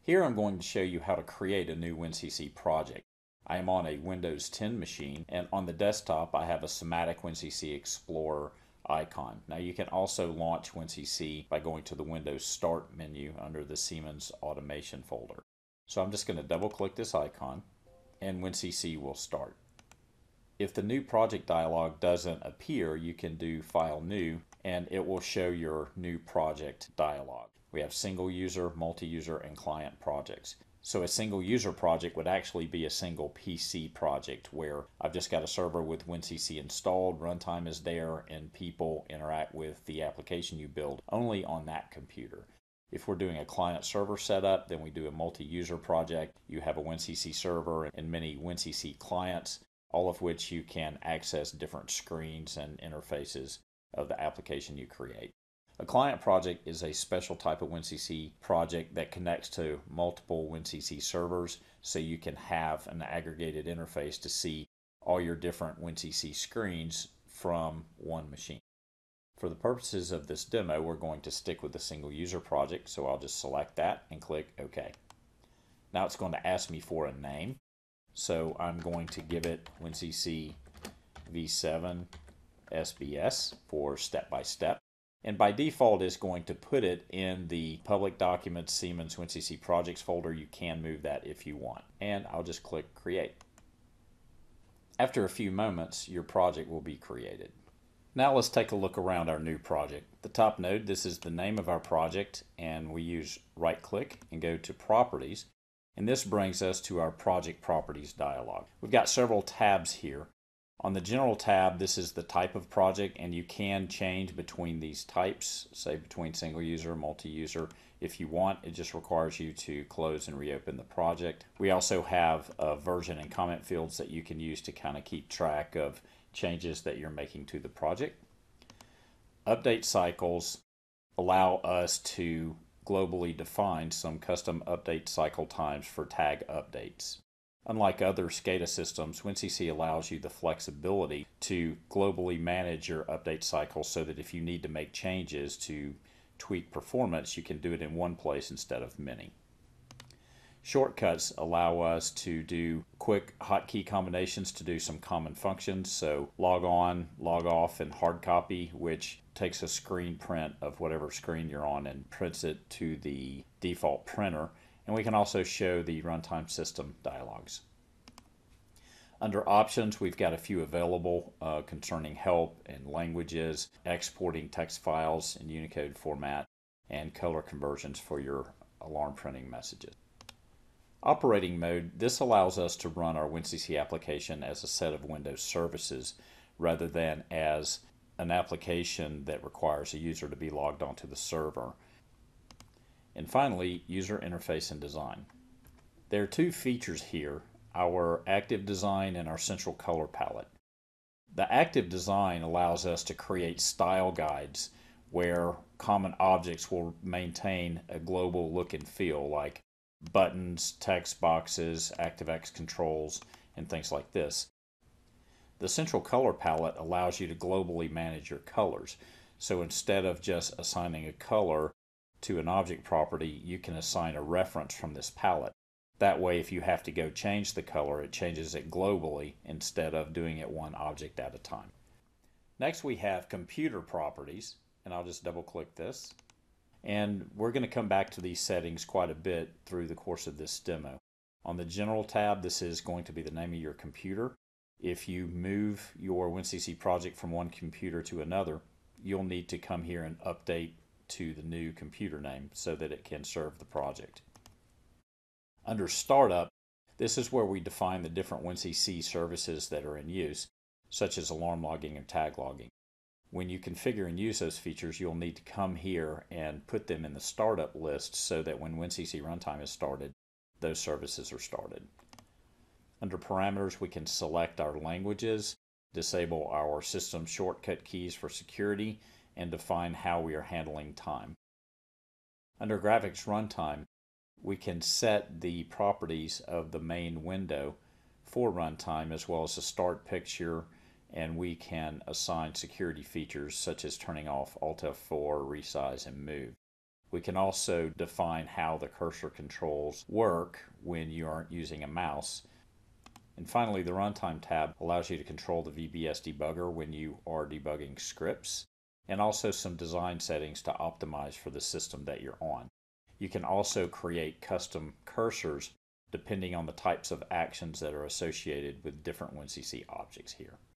Here I'm going to show you how to create a new WinCC project. I am on a Windows 10 machine, and on the desktop I have a SIMATIC WinCC Explorer icon. Now you can also launch WinCC by going to the Windows Start menu under the Siemens Automation folder. So I'm just going to double click this icon and WinCC will start. If the new project dialog doesn't appear, you can do File New and it will show your new project dialog. We have single user, multi-user, and client projects. So a single user project would actually be a single PC project where I've just got a server with WinCC installed, runtime is there, and people interact with the application you build only on that computer. If we're doing a client server setup, then we do a multi-user project. You have a WinCC server and many WinCC clients, all of which you can access different screens and interfaces of the application you create. A client project is a special type of WinCC project that connects to multiple WinCC servers, so you can have an aggregated interface to see all your different WinCC screens from one machine. For the purposes of this demo, we're going to stick with the single user project, so I'll just select that and click OK. Now it's going to ask me for a name, so I'm going to give it WinCC v7 SBS for step-by-step. And by default, it's going to put it in the public documents Siemens WinCC Projects folder. You can move that if you want. And I'll just click Create. After a few moments, your project will be created. Now let's take a look around our new project. The top node, this is the name of our project, and we use right-click and go to Properties. And this brings us to our Project Properties dialog. We've got several tabs here. On the General tab, this is the type of project, and you can change between these types, say between single user, multi-user. If you want, it just requires you to close and reopen the project. We also have version and comment fields that you can use to kind of keep track of changes that you're making to the project. Update cycles allow us to globally define some custom update cycle times for tag updates. Unlike other SCADA systems, WinCC allows you the flexibility to globally manage your update cycles so that if you need to make changes to tweak performance, you can do it in one place instead of many. Shortcuts allow us to do quick hotkey combinations to do some common functions. So log on, log off, and hard copy, which takes a screen print of whatever screen you're on and prints it to the default printer. And we can also show the runtime system dialogues. Under options, we've got a few available concerning help and languages, exporting text files in Unicode format, and color conversions for your alarm printing messages. Operating mode, this allows us to run our WinCC application as a set of Windows services rather than as an application that requires a user to be logged onto the server. And finally, user interface and design. There are two features here, our active design and our central color palette. The active design allows us to create style guides where common objects will maintain a global look and feel, like buttons, text boxes, ActiveX controls, and things like this. The central color palette allows you to globally manage your colors. So instead of just assigning a color to an object property, you can assign a reference from this palette. That way, if you have to go change the color, it changes it globally instead of doing it one object at a time. Next, we have computer properties, and I'll just double click this. And we're going to come back to these settings quite a bit through the course of this demo. On the General tab, this is going to be the name of your computer. If you move your WinCC project from one computer to another, you'll need to come here and update to the new computer name so that it can serve the project. Under Startup, this is where we define the different WinCC services that are in use, such as alarm logging and tag logging. When you configure and use those features, you'll need to come here and put them in the startup list so that when WinCC Runtime is started, those services are started. Under Parameters, we can select our languages, disable our system shortcut keys for security, and define how we are handling time. Under Graphics Runtime, we can set the properties of the main window for runtime as well as the start picture, and we can assign security features such as turning off Alt F4, resize, and move. We can also define how the cursor controls work when you aren't using a mouse. And finally, the Runtime tab allows you to control the VBS debugger when you are debugging scripts, and also some design settings to optimize for the system that you're on. You can also create custom cursors depending on the types of actions that are associated with different WinCC objects here.